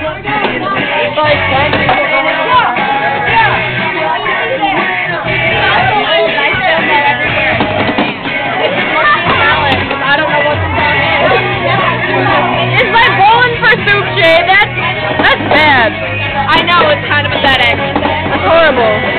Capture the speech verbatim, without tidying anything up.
Like ten people going on. I don't know what's going on. Is my bowling for soup shade? That's that's bad. I know, it's kind of pathetic. That's horrible.